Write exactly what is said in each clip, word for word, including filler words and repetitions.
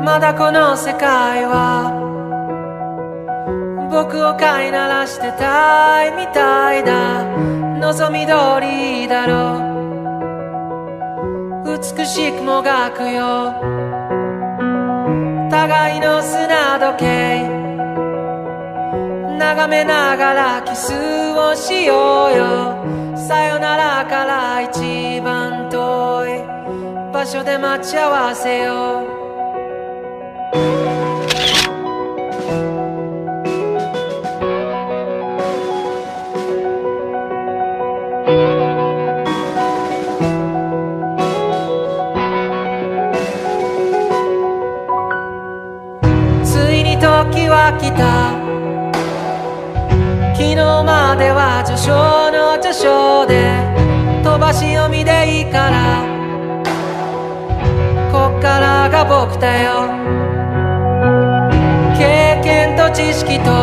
まだこの世界は僕を飼いならしてたいみたいだ。望み通りだろう、美しくもがくよ互いの砂時計、眺めながらキスをしようよ。さよならから一番遠い場所で待ち合わせよう。ついに時は来た。昨日までは序章の序章で飛ばし読みでいいから、こっからが僕だよ。経験と知識と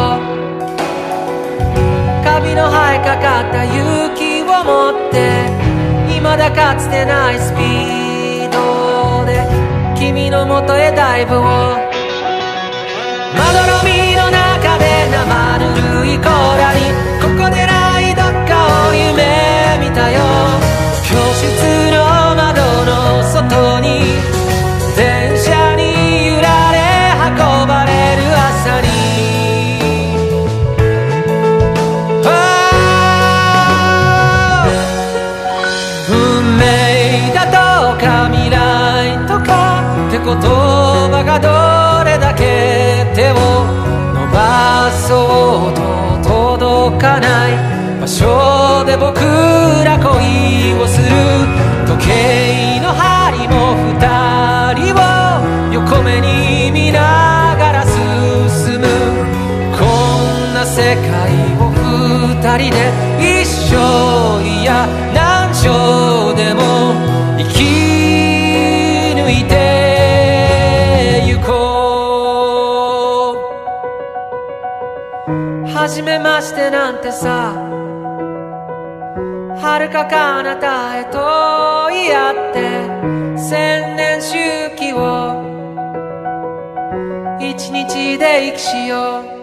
カビの生えかかった勇気を持って、未だかつてないスピードで君の元へダイブを。まどろみの中で生ぬるい甲羅に、ここでないどっかを夢見たよ。教室の窓の外に電車に揺られ運ばれる朝に、運命だとか未来とかって言葉がどれだけ手を伸ばそうと届かない場所で僕ら恋をする。時計の針も二人を横目に見ながら進む。こんな世界を二人で一生、いや何生でも生き抜いてゆこう。初めましてなんてさ、遥か彼方へと言い合って千年周期を一日で生きしよう。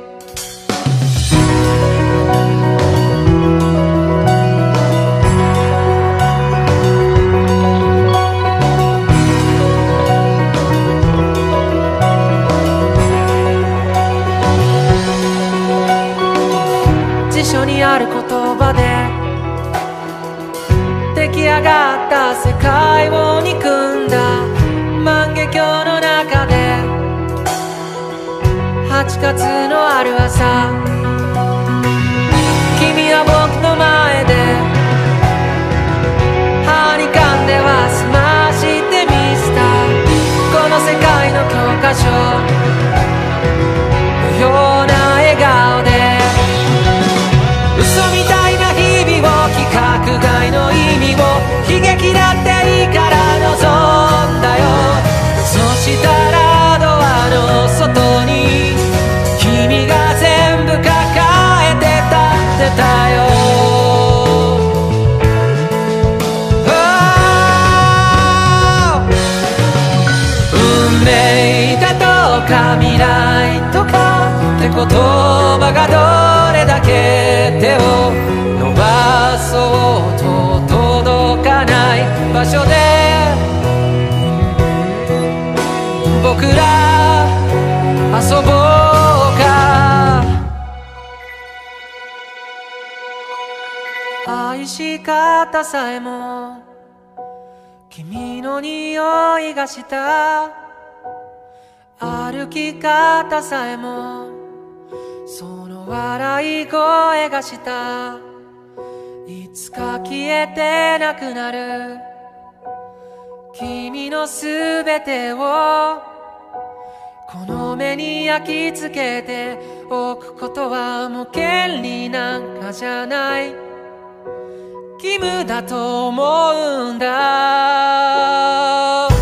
辞書にある言葉で出来上がった世界を憎んだ万華鏡の中で、はちがつのある朝、君は僕の前ではにかんでは済ましてみせた。この世界の教科書のような笑顔で、嘘みたいな日々を、規格外の意味を、悲劇だっていいから望んだよ。そしたらドアの外に君が全部抱えて立ってたよ。運命だとか未来とかって言葉がどれだけ手を伸ばそうと届かない場所で僕ら遊ぼうか。愛し方さえも君の匂いがした。歩き方さえもその笑い声がした。いつか消えてなくなる君のすべてをこの目に焼き付けておくことはもう権利なんかじゃない。義務だと思うんだ。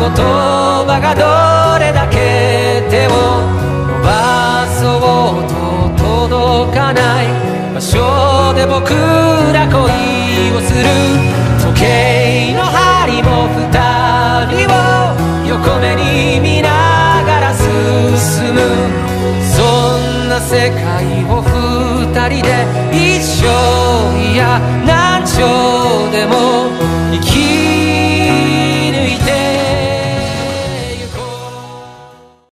葉がどれだけ手を伸ばそうと届かない場所で僕ら恋をする。時計の針も二人を横目に見ながら進む。そんな世界を二人で一生いや何生